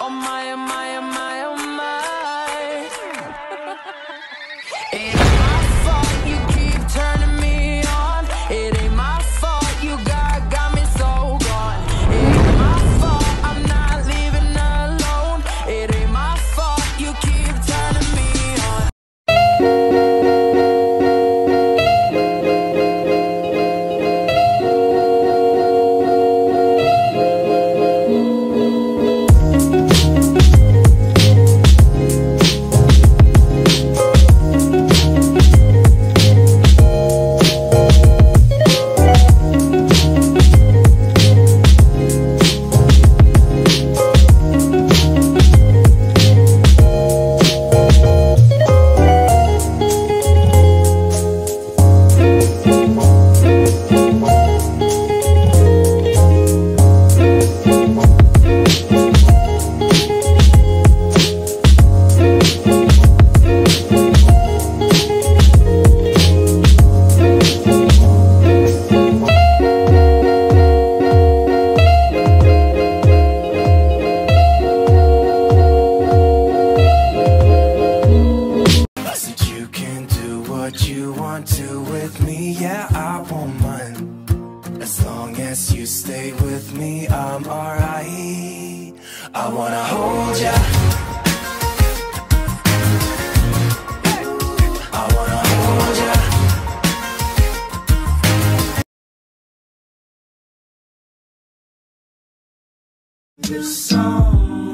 Oh my, oh my, oh my, oh my. It ain't my fault you keep turning me on. It ain't my fault you got me so gone. It ain't my fault I'm not leaving alone. It ain't my fault you keep turning me on. You want to with me, yeah, I won't mind. As long as you stay with me, I'm alright. I wanna hold ya, I wanna hold ya. This song